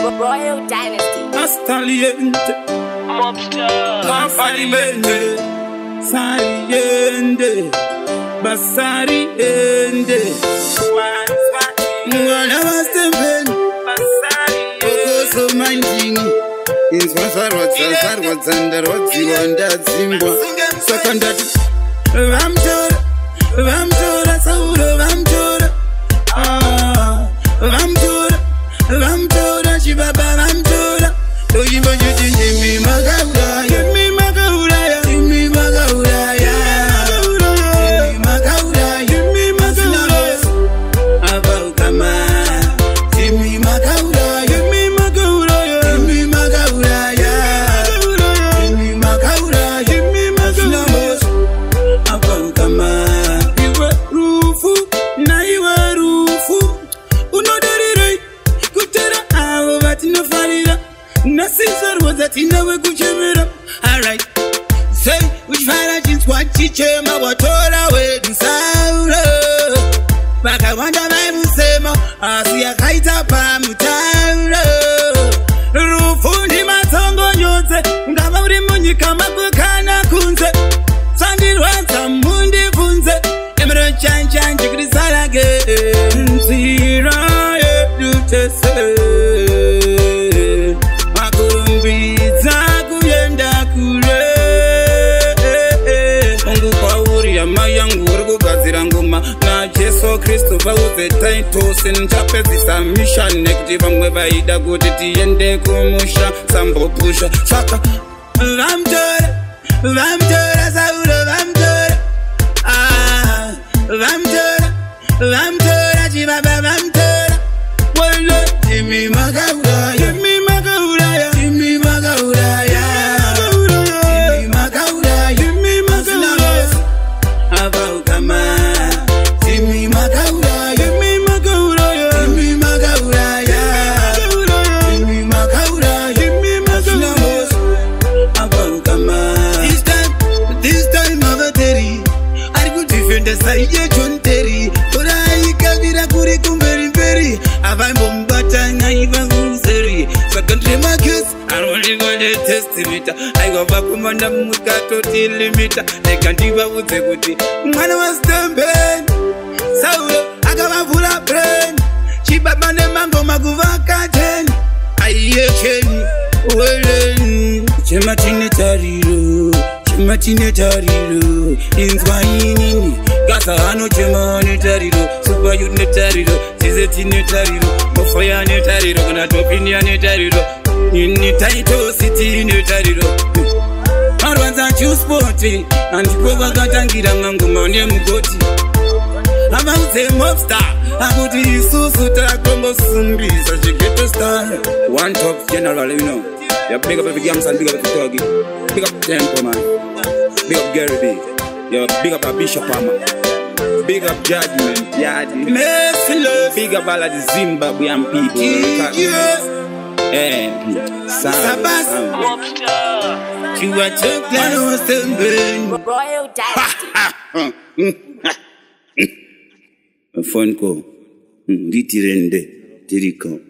Royal Dynasty. Astaliente, Mobster, Sariende, Basariende, Mwana Masteven, Basari, so minding. In Swasarwats and the Rotsi and that Zimbwa, Sakandati, Ramjora, Saura, Ramjora, Ramjora, Shibaba, Ramjora, do you want you to give me Magaura, give me Magaura, give me Magaura, Magaura, give me Magaura, about Kama, give me Magaura, give me Magaura, give me Magaura, give me Magaura, give me Magaura, about Kama. You were Rufu, now you are Rufu, Unodari, Kutera, but no Farida. Nasisar was that in our Guchamera. Alright, say which varieties what Chichema, what all away to Saura. Back I wonder my Musema, I see a kaita pamutara. Rufundi Matongo Yonse, Gavri Munika Mabukana Kunze, Sandy Ranta Mundi Funze, Emerald Chan Chan Chikrisalage, Zira, you just say. Na Jesu Kristo vauze taito sinchape zisamisha nektiva mwevaida kuti tiende kumusha sambo pusha saka Vamjora Sauro Vamjora Vamjora Chibaba Vamjora Wolo Jimmy Magaura Jimmy Magaura Jimmy Magaura Jimmy Magaura Jimmy Magaura About Kama I go back with my Mukato till limiter. They can't give up with the goodie. When I was done, so I got a full of brain. Cheap up my mango, Maguva Katen. I hear Kenny. Well, Chematinetarido, in Swahili. Gasahano Chemanetarido, Super Unitarido, Tizetinetarido, Mofoya Netarido, Natopinia Netarido. In the title city in the title. I want to choose sporty and go back and get a mango name Goti. I'm out the mobster. I go to you so that Congo Sumbi, such a ghetto star. One top general, you know. You're big up every games and big up the doggy. Big up Tempo, man. Big up Gary B. You're big up a Bishop Hammer. Big up Judgment, Yadi. Big up all of the Zimbabwean people. You are too close to burn. Royal Dynasty. A phone call. Ditirende, Diriko.